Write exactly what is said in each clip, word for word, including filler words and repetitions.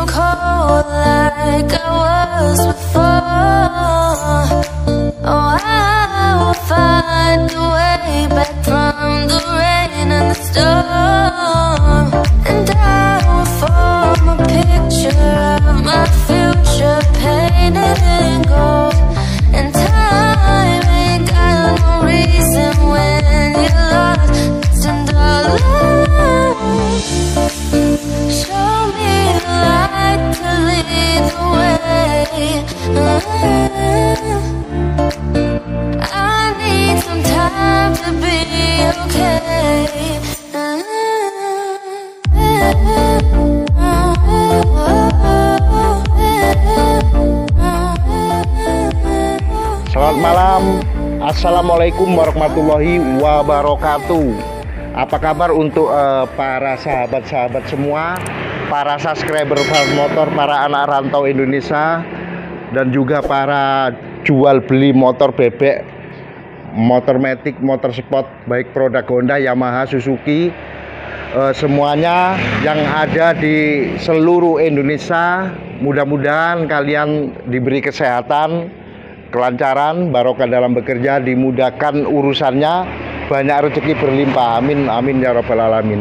cold like I was before. Oh, I will find a way back from the rain and the storm, and I will form a picture of my future painted in gold. And time ain't got no reason when you're lost and alone. Show me the light to lead the way. I need some time to be okay. Selamat malam, assalamualaikum warahmatullahi wabarakatuh. Apa kabar untuk uh, para sahabat-sahabat semua, para subscriber Farhan Motor, para anak rantau Indonesia, dan juga para jual beli motor bebek, motor metik, motor sport, baik produk Honda, Yamaha, Suzuki, uh, semuanya yang ada di seluruh Indonesia. Mudah-mudahan kalian diberi kesehatan, kelancaran, barokah dalam bekerja, dimudahkan urusannya, banyak rezeki berlimpah, amin amin ya rabbal alamin.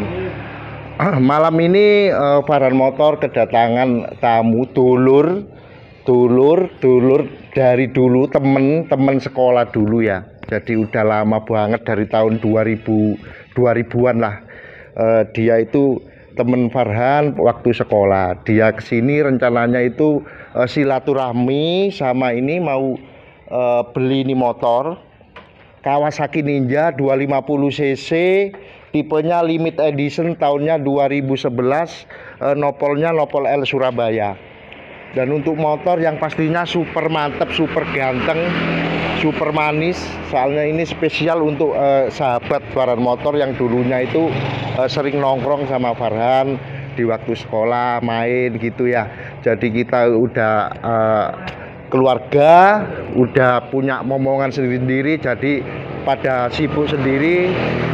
Malam ini uh, Farhan Motor kedatangan tamu, dulur dulur dulur dari dulu, temen-temen sekolah dulu ya. Jadi udah lama banget, dari tahun dua ribu dua ribuan lah. Uh, dia itu temen Farhan waktu sekolah. Dia kesini rencananya itu uh, silaturahmi sama ini mau Uh, beli ini motor Kawasaki Ninja dua ratus lima puluh cc, tipenya limit edition, tahunnya dua ribu sebelas, uh, nopolnya nopol L Surabaya. Dan untuk motor yang pastinya super mantep, super ganteng, super manis. Soalnya ini spesial untuk uh, sahabat Farhan Motor yang dulunya itu uh, sering nongkrong sama Farhan di waktu sekolah, main gitu ya. Jadi kita udah uh, keluarga, udah punya momongan sendiri, jadi pada sibuk sendiri,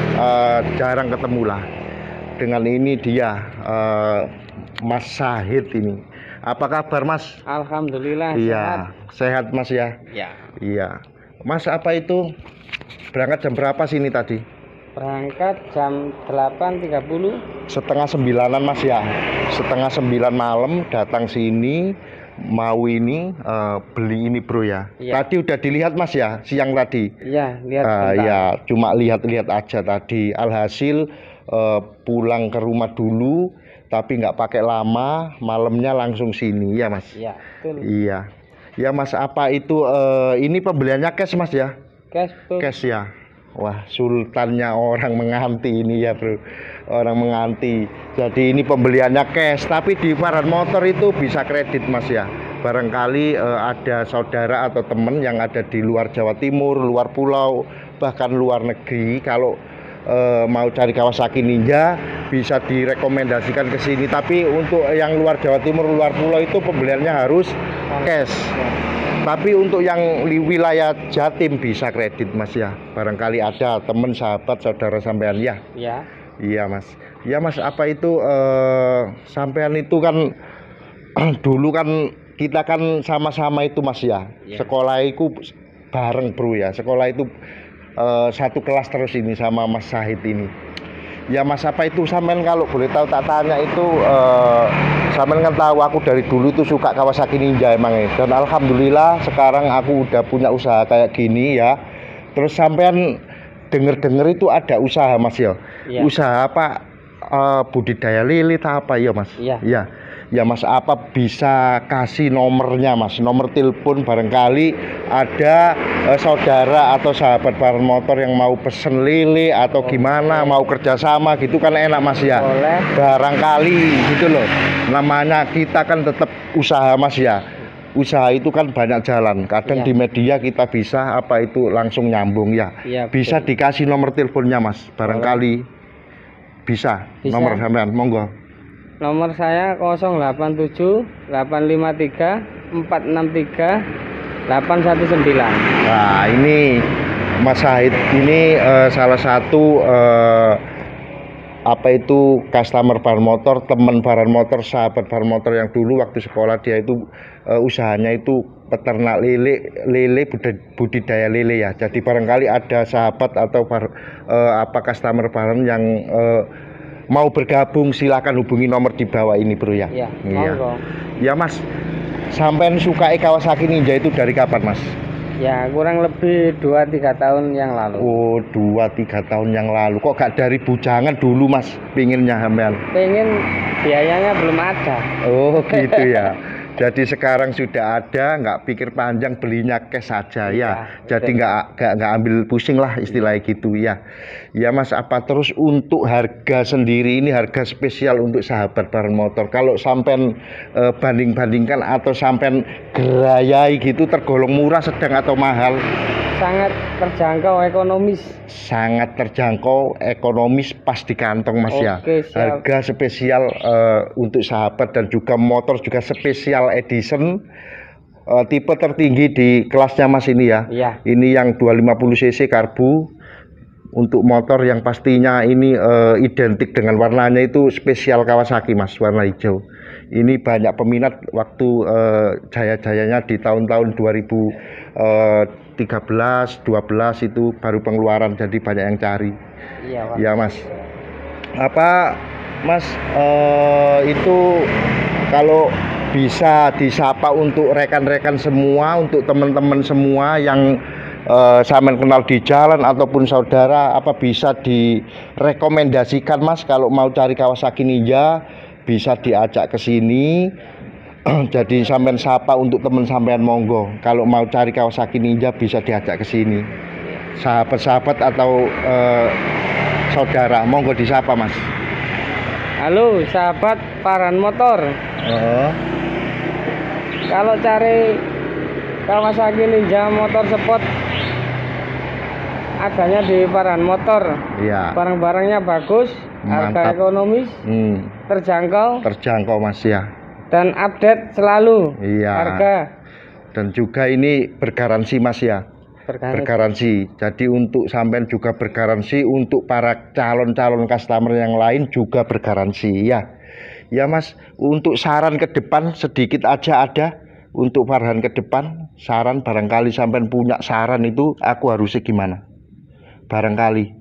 uh, jarang ketemu lah. Dengan ini dia uh, Mas Syahid ini. Apa kabar Mas? Alhamdulillah. Iya, sehat, sehat Mas ya. Ya. Iya. Mas, apa itu berangkat jam berapa sini tadi? Berangkat jam delapan tiga puluh. Setengah sembilanan Mas ya. Setengah sembilan malam datang sini. Mau ini uh, beli ini bro ya. Ya. Tadi udah dilihat Mas ya, siang tadi. Iya, lihat. Uh, ya, cuma lihat-lihat aja tadi. Alhasil uh, pulang ke rumah dulu, tapi nggak pakai lama, malamnya langsung sini ya Mas. Iya, betul. Iya. Ya Mas, apa itu uh, ini pembeliannya cash Mas ya? Cash, betul. Cash ya. Wah, sultannya orang menganti ini ya bro, orang menganti. Jadi ini pembeliannya cash, tapi di Farhan Motor itu bisa kredit Mas ya. Barangkali eh, ada saudara atau teman yang ada di luar Jawa Timur, luar pulau, bahkan luar negeri, kalau eh, mau cari Kawasaki Ninja bisa direkomendasikan ke sini. Tapi untuk yang luar Jawa Timur, luar pulau itu pembeliannya harus cash. Tapi untuk yang di wilayah Jatim bisa kredit Mas ya. Barangkali ada teman, sahabat, saudara sampean ya. Iya. Iya Mas. Ya Mas, apa itu eh, sampean itu kan dulu kan kita kan sama-sama itu Mas ya. Ya. Sekolah itu bareng bro ya. Sekolah itu eh, satu kelas terus ini sama Mas Syahid ini. Ya Mas, apa itu sampean kalau boleh tahu tak tanya itu uh, sampean kan tahu aku dari dulu tuh suka Kawasaki Ninja emang ya. Dan alhamdulillah sekarang aku udah punya usaha kayak gini ya. Terus sampean denger-denger itu ada usaha Mas ya. Ya. Usaha apa? Uh, budidaya lilit apa ya Mas? Iya. Ya. Ya Mas, apa bisa kasih nomornya Mas, nomor telepon, barangkali ada eh, saudara atau sahabat Farhan Motor yang mau pesen lele atau gimana, mau kerjasama gitu kan enak Mas ya. Boleh. Barangkali gitu loh, namanya kita kan tetap usaha Mas ya. Usaha itu kan banyak jalan, kadang ya. Di media kita bisa apa itu langsung nyambung ya, ya bisa betul. Dikasih nomor teleponnya Mas, barangkali bisa, bisa. Nomor sampean, monggo. Nomor saya nol delapan tujuh delapan lima tiga empat enam tiga delapan satu sembilan. Nah ini Mas Syahid ini uh, salah satu uh, apa itu customer Baran Motor, teman Baran Motor, sahabat Baran Motor yang dulu waktu sekolah dia itu uh, usahanya itu peternak lele, lele budidaya lele ya. Jadi barangkali ada sahabat atau bar, uh, apa customer Baran yang uh, mau bergabung, silakan hubungi nomor di bawah ini bro ya. Iya. Iya. Monggo. Ya Mas, sampai suka Kawasaki Ninja itu dari kapan Mas? Ya kurang lebih dua tiga tahun yang lalu. Oh, dua tiga tahun yang lalu. Kok gak dari bujangan dulu Mas pinginnya sampean? Pengen, biayanya belum ada. Oh gitu ya. Jadi sekarang sudah ada, nggak pikir panjang, belinya cash saja ya. Ya, Jadi nggak nggak nggak ambil pusing lah istilahnya gitu ya. Ya Mas, apa terus untuk harga sendiri ini harga spesial untuk sahabat Baran Motor. Kalau sampean eh, banding-bandingkan atau sampean gerayai gitu tergolong murah, sedang atau mahal? Sangat terjangkau, ekonomis. Sangat terjangkau, ekonomis, pas di kantong Mas ya. Oke, siap. Harga spesial uh, untuk sahabat dan juga motor juga spesial edition, uh, tipe tertinggi di kelasnya Mas ini ya. Iya. Ini yang dua ratus lima puluh cc karbu. Untuk motor yang pastinya ini uh, identik dengan warnanya itu spesial Kawasaki Mas, warna hijau. Ini banyak peminat waktu uh, jaya-jayanya di tahun-tahun dua ribu tiga belas, dua belas itu baru pengeluaran, jadi banyak yang cari. Iya, Pak. Ya Mas. Apa Mas uh, itu kalau bisa disapa untuk rekan-rekan semua, untuk teman-teman semua yang Uh, sampean kenal di jalan ataupun saudara, apa bisa direkomendasikan Mas kalau mau cari Kawasaki Ninja bisa diajak ke sini. Jadi sampean sapa untuk teman sampean, monggo kalau mau cari Kawasaki Ninja bisa diajak ke sini. Sahabat-sahabat atau uh, saudara, monggo disapa Mas. Halo sahabat Baran Motor. Oh. Kalau cari Kawasaki Ninja motor sport adanya di Baran Motor. Iya. Barang-barangnya bagus, Mantap. harga ekonomis, hmm. terjangkau, terjangkau Mas ya. dan update selalu. Iya. Harga Dan juga ini bergaransi Mas ya. bergaransi. Bergaransi. Jadi untuk sampean juga bergaransi, untuk para calon-calon customer yang lain juga bergaransi ya. Ya Mas, untuk saran ke depan sedikit aja ada. Untuk Farhan ke depan, saran barangkali sampean punya saran itu aku harusnya gimana? Barangkali.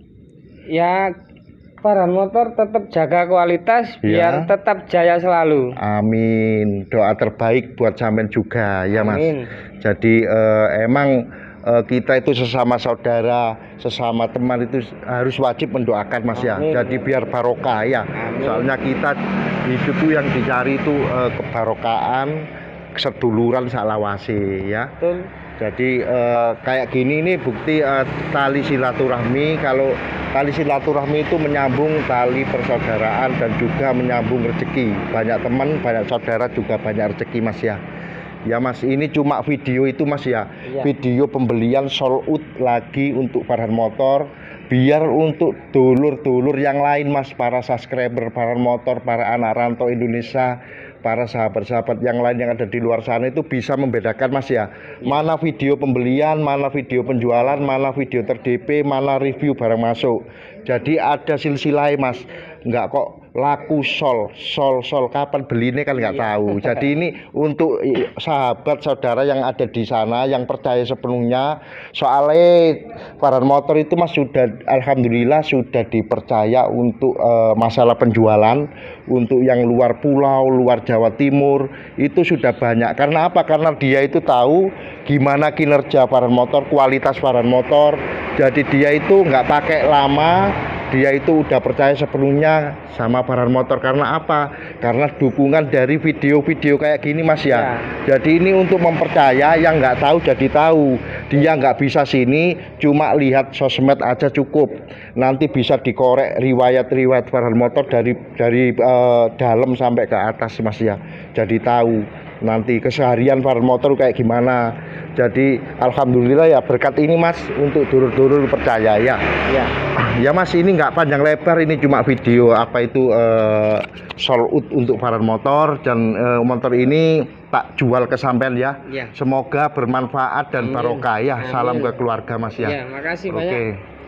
Ya, Baran Motor tetap jaga kualitas biar Ya. tetap jaya selalu. Amin. Doa terbaik buat sampean juga ya Mas. Amin. Jadi eh, emang eh, kita itu sesama saudara, sesama teman itu harus wajib mendoakan Mas ya. Amin. Jadi biar barokah ya. Amin. Soalnya kita hidup itu yang dicari itu eh, kebarokaan, keseduluran salawase ya. Betul. Jadi eh, kayak gini ini bukti eh, tali silaturahmi. Kalau tali silaturahmi itu menyambung tali persaudaraan dan juga menyambung rezeki. Banyak teman, banyak saudara, juga banyak rezeki Mas ya. Ya Mas, ini cuma video itu Mas ya. Iya. Video pembelian sold out lagi untuk Baran Motor. Biar untuk dulur-dulur yang lain Mas, para subscriber Baran Motor, para anak rantau Indonesia, para sahabat-sahabat yang lain yang ada di luar sana itu bisa membedakan Mas ya. Mana video pembelian, mana video penjualan, mana video ter-D P, mana review barang masuk. Jadi ada silsilah Mas. Enggak kok laku sol, sol, sol, kapan beli ini kan nggak tahu. Jadi ini untuk sahabat saudara yang ada di sana yang percaya sepenuhnya. Soalnya Baran Motor itu Mas sudah alhamdulillah sudah dipercaya untuk uh, masalah penjualan untuk yang luar pulau, luar Jawa Timur itu sudah banyak. Karena apa? Karena dia itu tahu gimana kinerja Baran Motor, kualitas Baran Motor. Jadi dia itu nggak pakai lama. Dia itu udah percaya sepenuhnya sama Baran Motor. Karena apa? Karena dukungan dari video-video kayak gini Mas ya. Ya. Jadi ini untuk mempercaya, yang nggak tahu jadi tahu. Dia nggak bisa sini, cuma lihat sosmed aja cukup. Nanti bisa dikorek riwayat-riwayat Baran Motor dari dari uh, dalam sampai ke atas Mas ya. Jadi tahu nanti keseharian Baran Motor kayak gimana. Jadi alhamdulillah ya, berkat ini Mas untuk dulur-dulur percaya ya. Ya. Ya Mas, ini nggak panjang lebar, ini cuma video apa itu uh, sold out untuk Baran Motor. Dan uh, motor ini tak jual ke sampean ya. Ya. Semoga bermanfaat dan barokah ya. Amin. Salam ke keluarga Mas ya. Ya, makasih Oke. banyak.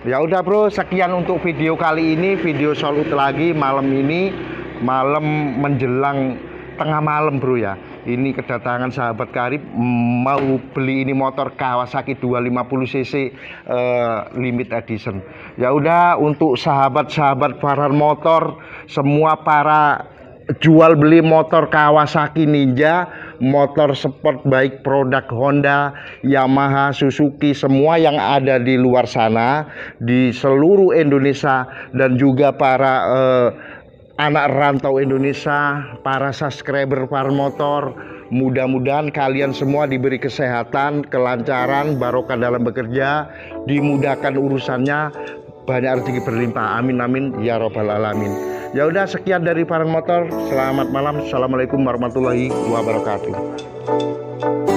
Ya udah bro, sekian untuk video kali ini, video Solut lagi malam ini, malam menjelang tengah malam bro ya. Ini kedatangan sahabat karib mau beli ini motor Kawasaki dua lima puluh cc uh, limit edition. Ya udah, untuk sahabat-sahabat para motor, semua para jual beli motor Kawasaki Ninja, motor sport baik produk Honda, Yamaha, Suzuki, semua yang ada di luar sana di seluruh Indonesia, dan juga para uh, anak rantau Indonesia, para subscriber para motor, mudah-mudahan kalian semua diberi kesehatan, kelancaran, barokah dalam bekerja, dimudahkan urusannya, banyak rezeki berlimpah, amin amin ya robbal alamin. Ya udah, sekian dari para motor, selamat malam, assalamualaikum warahmatullahi wabarakatuh.